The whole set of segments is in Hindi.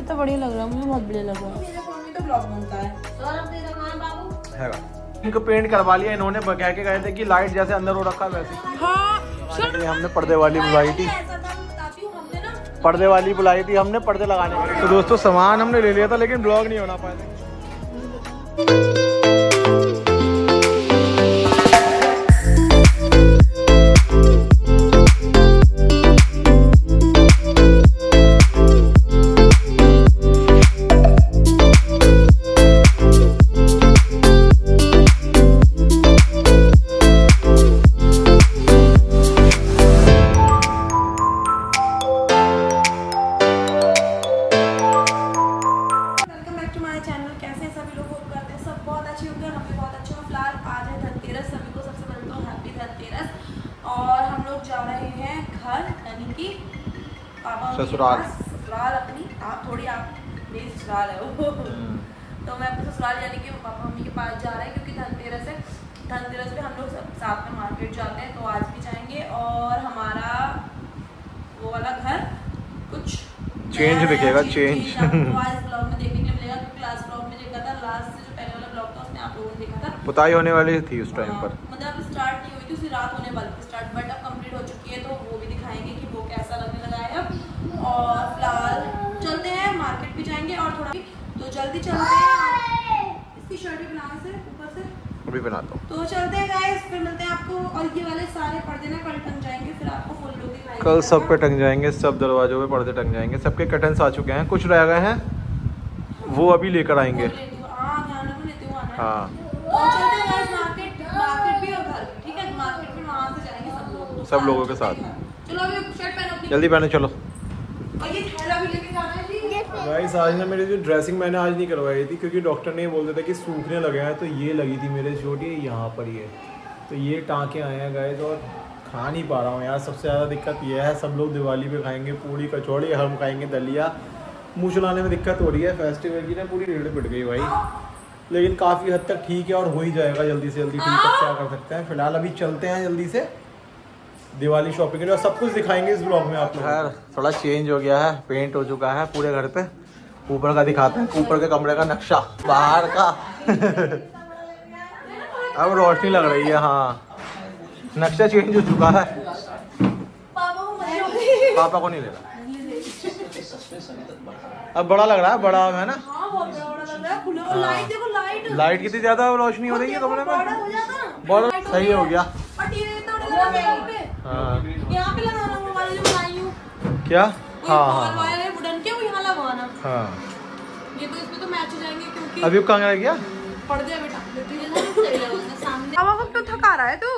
कितना बढ़िया लग रहा है, मुझे बहुत बढ़िया लग रहा है। मेरे फोन में तो ब्लॉग बनता है। इनको पेंट करवा लिया इन्होंने, कह के गए थे कि लाइट जैसे अंदर हो रखा वैसे। हाँ हमने पर्दे वाली बुलाई थी, पर्दे वाली बुलाई थी हमने पर्दे लगाने के लिए। तो दोस्तों सामान हमने ले लिया था लेकिन ब्लॉग नहीं होना पाया। ससुराल अपनी थोड़ी आप मेरी ससुराल है वो तो मैं अपने ससुराल यानी कि पापा मम्मी के पास जा रहे हैं क्योंकि धनतेरस है। धनतेरस पे हम लोग साथ में मार्केट जाते हैं, तो आज भी जाएंगे और हमारा वो वाला घर कुछ चेंज दिखेगा, चेंज आपको आज ब्लॉग में देखने के लिए मिलेगा क्योंकि लास्ट ब्लॉग में देखा था, लास्ट से जो पहले वाला ब्लॉग था उसमें आप लोगों ने देखा था पुताई होने वाली थी उस टाइम पर, मतलब स्टार्ट नहीं हुई थी, उसी रात होने वाली थी स्टार्ट, बट अब कंप्लीट हो चुकी है तो वो भी दिखाएंगे कि वो कैसा लगने लगा है अब। और फिलहाल चलते हैं, मार्केट भी जाएंगे और थोड़ा भी, तो जल्दी चलते हैं। इसकी शर्ट भी बनाने से ऊपर से अभी बनाता हूँ, तो चलते हैं गाइस, फिर मिलते हैं आपको। और ये वाले सारे पर्दे ना कल टंग जाएंगे, फिर आपको फुल लुक दिखाएंगे। कल सब पे टंग जाएंगे, सब दरवाजों पे पर्दे टंग जाएंगे, सबके कर्टन्स आ चुके हैं, कुछ रह गए हैं वो अभी लेकर आएंगे। हाँ सब लोगों के साथ। चलो अभी शर्ट पहनो, जल्दी पहनो चलो। और ये थैला भी लेके जाना है जी। गाइस आज ना मेरी जो ड्रेसिंग मैंने आज नहीं करवाई थी क्योंकि डॉक्टर ने बोल दिया था कि सूखने लगे हैं, तो ये लगी थी मेरे चोट ये यहाँ पर ये, तो ये टाँके आए हैं गाइस और खा नहीं पा रहा हूँ यार। सबसे ज़्यादा दिक्कत ये है, सब लोग दिवाली पे खाएंगे पूड़ी कचौड़ी, हम खाएंगे दलिया, मुँह चलाने में दिक्कत हो रही है। फेस्टिवल की ना पूरी रीढ़ पिट गई भाई, लेकिन काफ़ी हद तक ठीक है और हो ही जाएगा जल्दी से जल्दी ठीक। अब क्या कर सकते हैं, फिलहाल अभी चलते हैं जल्दी से दिवाली शॉपिंग के लिए, सब कुछ दिखाएंगे इस ब्लॉग में आप लोग। खैर थोड़ा चेंज हो गया है, पेंट हो चुका है पूरे घर पे। ऊपर का दिखाते हैं, ऊपर के कमरे का नक्शा, बाहर का अब रोशनी लग रही है। हाँ नक्शा चेंज हो चुका है। पापा को नहीं ले रहा, अब बड़ा लग रहा है, बड़ा है ना। लाइट कितनी ज्यादा रोशनी हो रही है कमरे में, बहुत सही हो गया। हाँ यहाँ पे लगाना वो वाले जो बनाई हूँ क्या, हाँ वाले वुडन के वो यहाँ लगवाना। हाँ ये तो इसमें तो मैच हो जाएंगे क्योंकि अभी कहाँ रह गया, पड़ गया बेटा। बाबा को क्यों थका रहा है तू?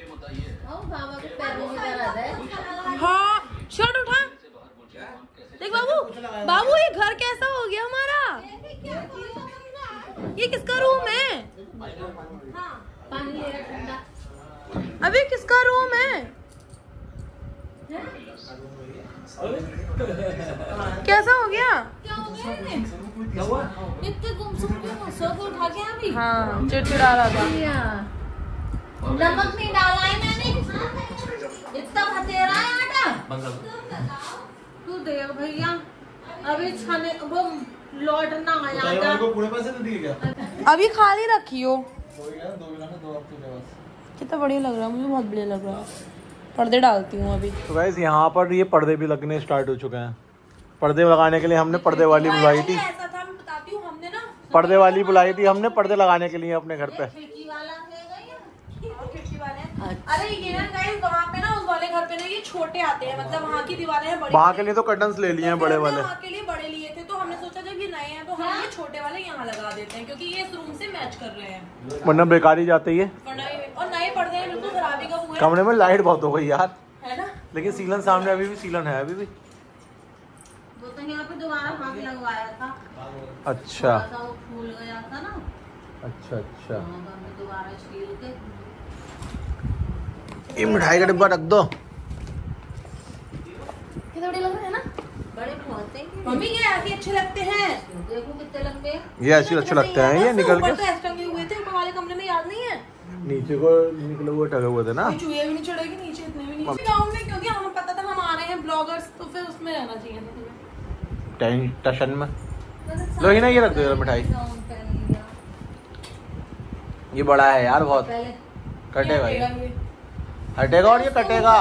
हाँ शर्ट उठा, देख बाबू, बाबू ये घर कैसा हो गया हमारा? ये किसका रूम है? अभी किसका रूम है? कैसा हो गया? इतने गुमसुम क्यों हो? सो को उठा के अभी? हाँ चिड़चिड़ा रहा था। नमक नहीं डाला है मैंने, इतना भतेरा है आटा। तू देख भैया अभी छाने वो लौटना आया पूरे पैसे तो दिए क्या? अभी खाली रखी हो। कितना बढ़िया लग रहा है, मुझे बहुत बढ़िया लग रहा है। पर्दे डालती हूँ अभी। तो गाइस यहाँ पर ये पर्दे भी लगने स्टार्ट हो चुके हैं। पर्दे लगाने के लिए हमने पर्दे वाली बुलाई थी, ऐसा था मैं बताती हूँ, हमने ना पर्दे वाली बुलाई थी हमने पर्दे लगाने के लिए अपने घर पे। खिड़की वाला खिड़की वाले। अरे ये ना गाइस वहाँ पे ना उस वाले घर पे ना ये छोटे आते हैं, मतलब वहाँ की दीवारें हैं बड़ी, वहाँ के लिए तो कर्टन्स ले लिए हैं बड़े वाले, वहाँ के लिए बड़े लिए थे, तो हमने सोचा जब ये नए हैं तो हम ये छोटे वाले यहाँ लगा देते हैं क्योंकि ये इस रूम से मैच कर रहे हैं, वरना बेकारी जाती है। और नए पर्दे हैं बिल्कुल खराबी का हुआ है। कमरे में लाइट बहुत हो गई यार, है ना, लेकिन सीलन सामने अभी भी सीलन है अभी भी। वो तो यहाँ पे दोबारा वहाँ पे लगवाया था। अच्छा वो फूल गया था ना। अच्छा अच्छा, दोबारा छील के ये मिठाई का डिब्बा रख दो। कितने बड़े लग रहे हैं ना, बड़े बहुत हैं। मम्मी ये ऐसे अच्छे लगते हैं, देखो कितने लंबे हैं। ये ऐसे अच्छे लगते हैं, ये निकल के तो ऐसे टंगे हुए थे ऊपर वाले कमरे में, याद नहीं है? नीचे को निकले हुए टगे हुए थे ना। चूहे भी नहीं चढ़ेगी नीचे, इतने भी नहीं गाँव में, क्योंकि हमें पता था हम आ रहे हैं ब्लॉगर्स, तो फिर उसमें रहना चाहिए था। टशन में। लो ही ना, ये रख दो मिठाई। ये बड़ा है यार बहुत, कटेगा ये, हटेगा और ये कटेगा,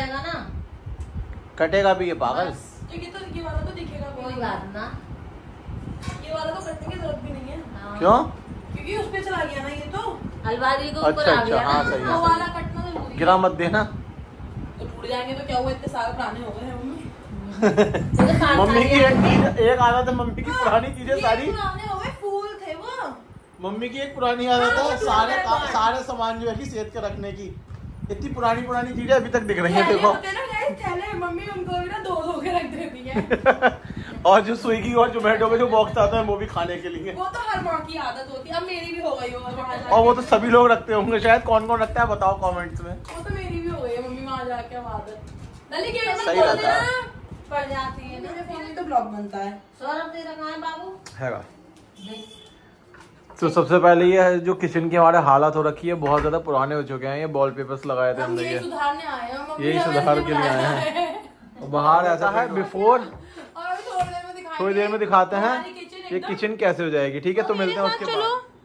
कटेगा भी ये पागल। ये वाला तो दिखेगा, कोई बात ना, ये वाला तो कटने की जरूरत भी नहीं है। क्यों? क्योंकि उस पे चला गया ना ये तो अलमारी को ऊपर अच्छा आ गया हाँ ना। सही वो वाला है, कटना जरूरी है। गिरा मत देना। तो टूट जाएंगे तो क्या हुआ, इतने सारे पुराने हो गए हैं मम्मी। मम्मी की एक आदत है, मम्मी की पुरानी चीजें सारी, पुराने हो गए, फूल थे वो। मम्मी की एक पुरानी आदत है, सारे सामान जो है कि सेहत के रखने की, इतनी पुरानी चीजें अभी तक दिख रही हैं। देखो थैले मम्मी उनको भी ना धो के रख देती है। और जो स्विगी और जोमेटो में जो बॉक्स आता है वो भी खाने के लिए, वो तो हर माँ की आदत होती है, अब मेरी भी हो गई हो। और वो तो सभी लोग रखते होंगे शायद। कौन कौन रखता है बताओ कमेंट्स में। वो तो मेरी भी हो गई है मम्मी, वहाँ जाके अब आदत सही रहता है, पड़ जाती है ना। मेरे फोन में तो ब्लॉग बनता है। सौरभ दे रखा है बाबू हैगा। तो सबसे पहले ये है जो किचन की हमारे हालत हो रखी है, बहुत ज्यादा पुराने हो चुके हैं। ये वॉल पेपर्स लगाए थे हम हमने, यही सुधारने आए हैं मम्मी, यही सुधार के लिए आए हैं। और बाहर ऐसा है बिफोर, और थोड़ी देर में दिखाते हैं ये किचन कैसे हो जाएगी। ठीक है, तो मिलते हैं उसके बाद।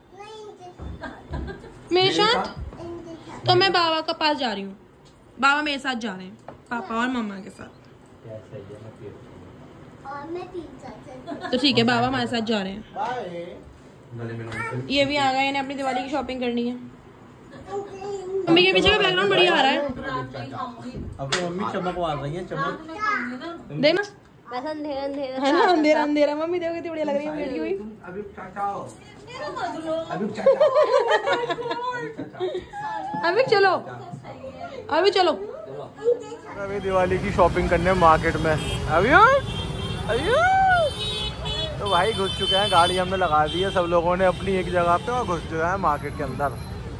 मेरे साथ तो मैं बाबा के पास जा रही हूँ, बाबा मेरे साथ जा रहे हैं, पापा और मम्मा के साथ। तो ठीक है, बाबा हमारे साथ जा रहे हैं। ये भी आ गए, इन्हें अपनी दिवाली की शॉपिंग करनी है। मम्मी के पीछे का बैकग्राउंड बढ़िया आ रहा है। अब तो मम्मी चमक मार रही है, चमक देखना अंधेरा अंधेरा है ना, अंधेरा अंधेरा। मम्मी देखो कितनी बढ़िया लग रही है बेटी हुई। अभी चलो, अभी चलो। अभी दिवाली की शॉपिंग करने मार्केट में। अभी तो भाई घुस चुके हैं, गाड़ी हमने लगा दी है, सब लोगों ने अपनी एक जगह पे, और घुस चुके हैं मार्केट के अंदर।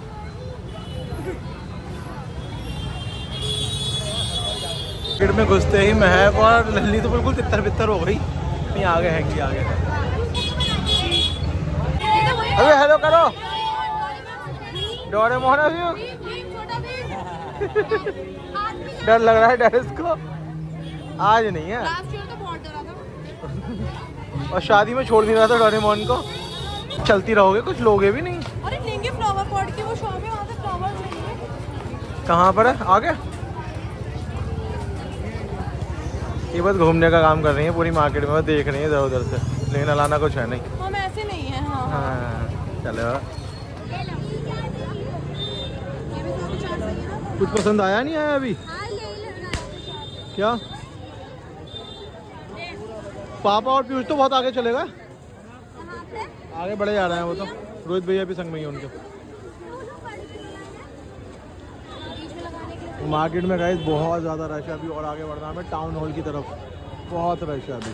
मार्केट में घुसते ही महक और लल्ली तो बिल्कुल तितर बितर हो गई। नहीं आगे हैंगी आगे। अरे हेलो करो डोरेमोन। अभी डर लग रहा है, डर इसको आज नहीं है। और शादी में छोड़ नहीं रहा था डोरेमोन को। चलती रहोगे, कुछ लोगे भी नहीं। अरे लेंगे फ्लावर पॉट की वो शॉप है, वहाँ से फ्लावर लेंगे। कहाँ पर है? आगे ये बस घूमने का काम कर रही है पूरी मार्केट में, देख रही है इधर उधर से, लेकिन लाना कुछ है नहीं। हम ऐसे नहीं है। हाँ चलो। कुछ पसंद आया नहीं आया अभी? क्या पापा और पीयूष तो बहुत आगे चलेगा, आगे बढ़े जा रहे हैं वो तो। रोहित भैया भी संग में ही उनके। मार्केट में गाइस बहुत ज़्यादा रश है अभी, और आगे बढ़ना है टाउन हॉल की तरफ, बहुत रश है अभी।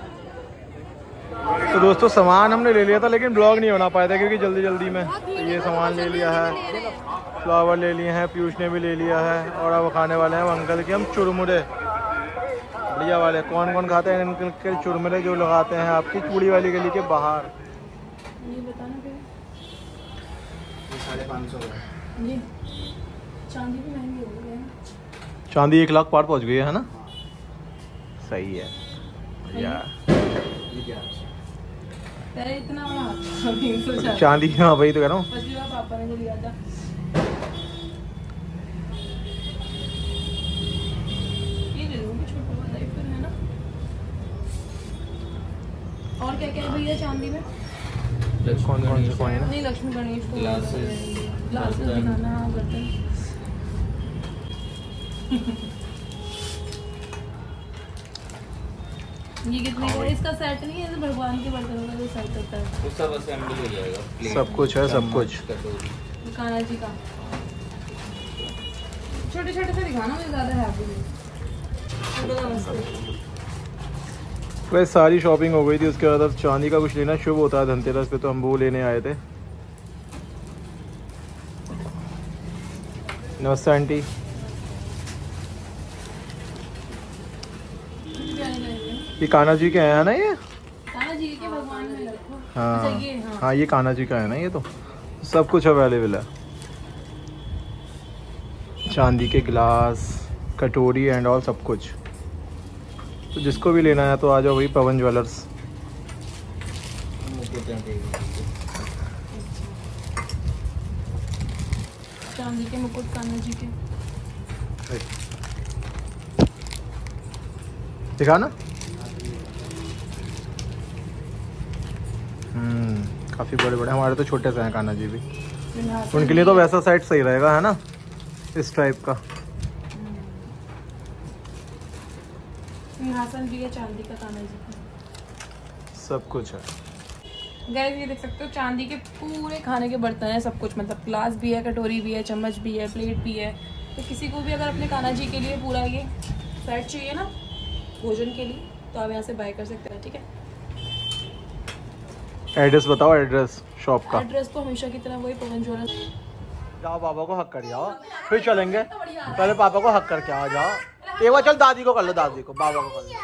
तो दोस्तों सामान हमने ले लिया था, लेकिन ब्लॉग नहीं होना पाया था क्योंकि जल्दी जल्दी में ये सामान ले लिया है, फ्लावर ले लिए हैं, पीयूष ने भी ले लिया है। और अब खाने वाले हैं अंकल के हम चुरमुरे, बढ़िया वाले। कौन कौन खाते हैं अंकल के चुरमुरे जो लगाते हैं आपकी चूड़ी वाली गली के बाहर? ये बताना फिर। 550 ये चांदी भी महंगी हो गई है। चांदी 1 लाख पार पहुंच गई है ना? सही है भैया। इतना बड़ा चांदी, हाँ वही तो कह रहा हूँ। पापा ने जो लिया था ये ले लूँगी, छोटा वाला ही फिर है ना। और क्या क्या है भैया चांदी में? कौन कौन से कॉइन है? नहीं, लक्ष्मी गणेश को ग्लासेस दिखाना। हाँ करते हैं। ये कितने का? इसका सेट नहीं है, भगवान के बर्तनों का जो सेट होता है वो सब असेंबल हो जाएगा। सब कुछ है, सब कुछ। कान्हा जी का छोटे छोटे से दिखाना, मुझे ज़्यादा हैप्पी नहीं। वैसे सारी शॉपिंग हो गई थी, उसके बाद अब चांदी का कुछ लेना शुभ होता है धनतेरस पे, तो हम वो लेने आए थे। नमस्ते आंटी। ये कान्हा जी के हैं ना? ये कान्हा जी के भगवान में रखो। हाँ अच्छा, ये हाँ ये कान्हा जी का है ना? ये तो सब कुछ अवेलेबल है, चांदी के गिलास, कटोरी एंड ऑल सब कुछ। तो जिसको भी लेना है तो आ जाओ भाई पवन ज्वेलर्स। चांदी के मुकुट कान्हा जी के दिखा ना। काफ़ी बड़े बड़े, हमारे तो छोटे से हैं कान्हा जी भी। उनके लिए तो वैसा साइड सही रहेगा है ना, इस टाइप का। सिंहासन भी है चांदी का कान्हा जी का, सब कुछ है। गाइस ये देख सकते हो चांदी के पूरे खाने के बर्तन है, सब कुछ, मतलब ग्लास भी है, कटोरी भी है, चम्मच भी है, प्लेट भी है। तो किसी को भी अगर अपने कान्हा जी के लिए पूरा ये सेट चाहिए ना भोजन के लिए, तो आप यहाँ से बाय कर सकते हैं। ठीक है, एड्रेस बताओ, एड्रेस शॉप का। एड्रेस तो हमेशा की तरह वही पवन ज्वेलर्स। जाओ पापा को हक कर जाओ, फिर चलेंगे। पहले पापा को हक करके आ जाओ। एक बार चल दादी को कर लो, दादी को, बाबा को कर लो।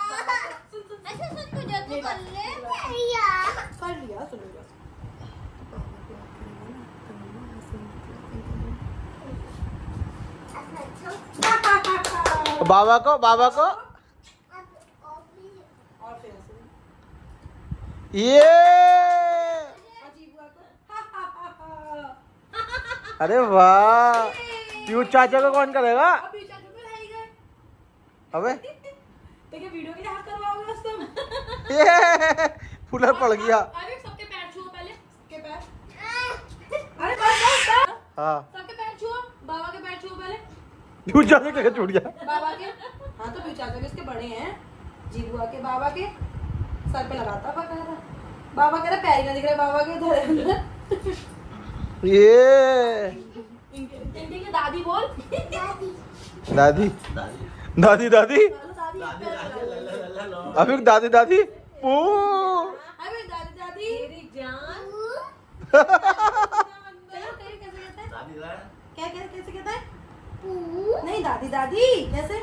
बाबा को, बाबा को ये। अरे वाह, पीयूष चाचा को कौन करेगा? अबे देखिए वीडियो के लिए हाथ करवाओगे बस तुम। ये फुलर पड़ गया। अरे सबके पैर छुओ पहले, सबके पैर। अरे बस हाँ, सबके पैर छुओ, बाबा के पैर छुओ पहले। पीयूष चाचा के छूट गया। बाबा के, हाँ तो पीयूष चाचा के इसके बड़े हैं, जीबुआ के, बाबा के सर पे लगाता बकायदा। बाबा कह रहा पैर ही ना दिख रहे बाबा के धरे। ये इनकी के दादी बोल। दादी दादी दादी अभी दादी दादी अबे दादी दादी मेरी जान। क्या कैसे कहता है? नहीं दादी दादी कैसे?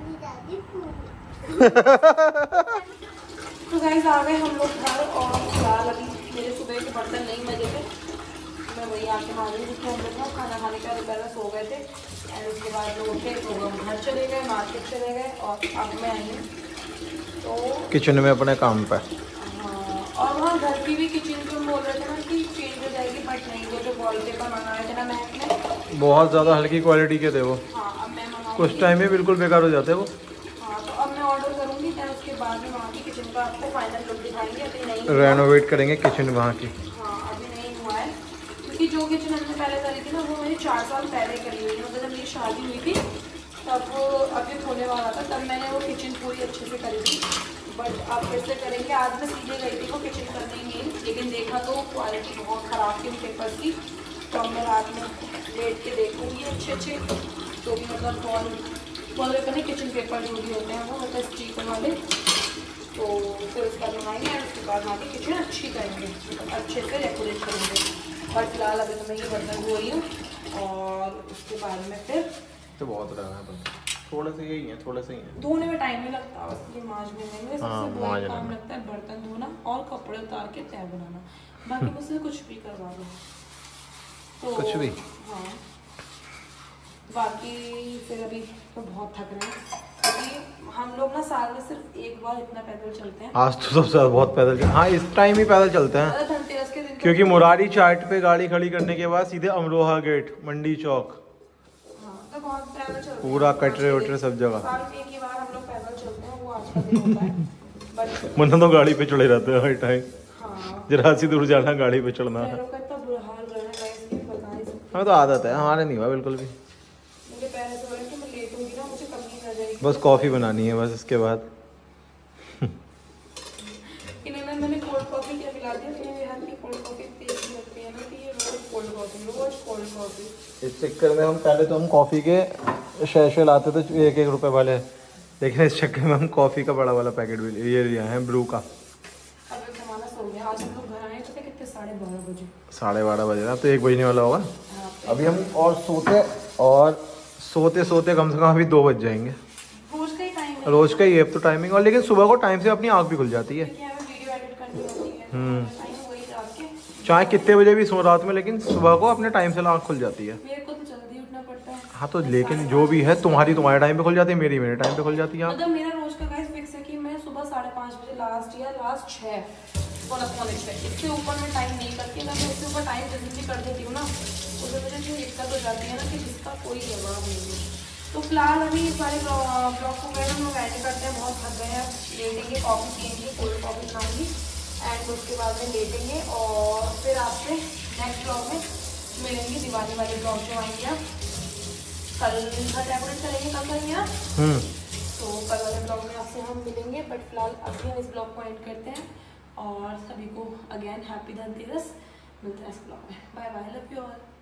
तो गाइस आ गए हम लोग घर, और फिलहाल अभी मेरे सुबह के बर्तन नहीं बजे थे, मैं वही आके मांगी जिसको हम लोग खाना खाने का दोपहर में सो गए थे। एंड उसके बाद लोग उठे तो हम घर चले गए, मार्केट चले गए, और अब मैं आई हूँ तो किचन में अपने काम पर। हाँ, और वहाँ घर की भी किचन जो बोल रहे थे ना कि चेंज हो जाएगी, बट नहीं, वो जो वॉलपेपर मंगाए थे ना मैं बहुत ज़्यादा हल्की क्वालिटी के थे वो। हाँ अब मैं मंगाऊंगी कुछ टाइम में बिल्कुल बेकार हो जाते हैं वो। हाँ तो अब मैं ऑर्डर करूँगी, फिर उसके बाद में वहाँ की किचन का आपको फाइनल लुक दिखाएंगे। अभी नहीं रेनोवेट करेंगे किचन वहाँ की। हाँ अभी नहीं हुआ है, क्योंकि जो किचन हमने पहले करी थी ना वो मेरी 4 साल पहले करी हुई है, मतलब जब मेरी शादी हुई थी तब वो अभी होने वाला था, तब मैंने वो किचन पूरी अच्छे से करी थी। बट अब फिर से करेंगे। आज मैं सीधे गई थी वो किचन करने ही, लेकिन देखा तो क्वालिटी बहुत ख़राब थी पेपर्स की, तो मैं रात में लेट के देखूँगी अच्छे जो भी मतलब वॉलपेपर नहीं, किचन पेपर जो भी होते हैं वो मतलब स्टीकर वाले, तो फिर उसका बनाएंगे और उसके बाद वहाँ की किचन अच्छी करेंगे, मतलब अच्छे से डेकोरेट करेंगे। और फिलहाल अभी तो मैं ये बर्तन धो रही हूँ, और उसके बाद में फिर तो बहुत रहा है, थोड़े से यही है, थोड़े से ही है। धोने में टाइम नहीं लगता, बस ये मांजने में मुझे हाँ, सबसे बड़ा मांजने काम में। लगता है बर्तन धोना और कपड़े उतार के तय बनाना, बाकी मुझसे कुछ भी करवा दो तो कुछ भी। हाँ बाकी फिर अभी तो बहुत थक रहे हैं, क्योंकि हम लोग ना साल में सिर्फ एक बार इतना पैदल चलते हैं। आज तो सबसे ज़्यादा बहुत पैदल हाँ इस टाइम ही पैदल चलते हैं, धनतेरस के दिन तो- क्योंकि मुरारी चाट पे गाड़ी खड़ी करने के बाद सीधे अमरोहा गेट, मंडी चौक, हाँ, तो बहुत पैदल चलते हैं। पूरा कटरे वटरे सब जगह। साल में एक ही बार हम लोग पैदल चलते हैं, वो आज का दिन होता है। बट मन तो गाड़ी पे चढ़े रहते हैं हर टाइम, हाँ जरा सी दूर जाना गाड़ी पे चढ़ना। पैरों का इतना बुरा हाल हो रहा है गाइस कि बता नहीं सकती। हमें तो आदत है, हमारे नहीं हुआ बिल्कुल भी। मेरे पैर ऐसे हो रहे हैं कि मैं लेटूंगी ना मुझे कभी नहीं आ जाएगी। बस कॉफ़ी बनानी है बस, इसके बाद इन्हें मैंने कोल्ड कॉफी क्या पिला दिया, तो मेरे हाथ की कोल्ड कॉफी टेस्टी लगती है ना, कि ये रोज कोल्ड कॉफी। इस चक्कर में हम पहले तो हम कॉफ़ी के शैशे लाते थे 1-1 रुपए वाले, लेकिन इस चक्कर में हम कॉफ़ी का बड़ा वाला पैकेट भी ये लिया है ब्रू का। अब एक जमाना सो गया, आज हम लोग घर आए थे कितने 12:30 बजे। 12:30 बजे ना, तो 1 बजने वाला होगा हाँ, अभी हम, और सोते सोते कम से कम अभी 2 बज जाएंगे। रोज का ही टाइम है, रोज का ये तो टाइमिंग, और लेकिन सुबह को टाइम से अपनी आँख भी खुल जाती है, क्योंकि हमें वीडियो एडिट करनी होती है, टाइम वही रात के। चाहे कितने बजे भी सो रात में, लेकिन सुबह को अपने टाइम से आँख खुल जाती है। मेरे को तो जल्दी उठना पड़ता है। हाँ तो लेकिन जो भी है, तुम्हारे टाइम पे खुल जाती है, मेरे टाइम पे खुल जाती है। मतलब मेरा रोज का गाइस फिक्स लास्ट 6 पौने 6, इससे ऊपर मैं टाइम नहीं करती। अगर मैं इससे ऊपर टाइम जल्दी कर देती हूँ ना उसमें मुझे इतनी दिक्कत हो जाती है ना कि जिसका कोई जवाब नहीं है। तो फिलहाल अभी सारे ब्लॉग को हम लोग एंड करते हैं, बहुत थक गए हैं, लेटेंगे, कॉफ़ी पियेंगे, कोल्ड कॉफ़ी बनाऊँगी एंड उसके बाद में लेटेंगे और फिर आपसे नेक्स्ट ब्लॉग में मिलेंगे। दिवाली वाले ब्लॉग जो आएंगे आप कल का डेकोरेट करेंगे, कल करेंगे ना, तो कल वाले ब्लॉग में आपसे हम मिलेंगे। बट फिलहाल अभी हम इस ब्लॉग को एंड करते हैं और सभी को अगेन हैप्पी धनतेरस। मिलते हैं इस ब्लॉग में। Bye bye, love you all.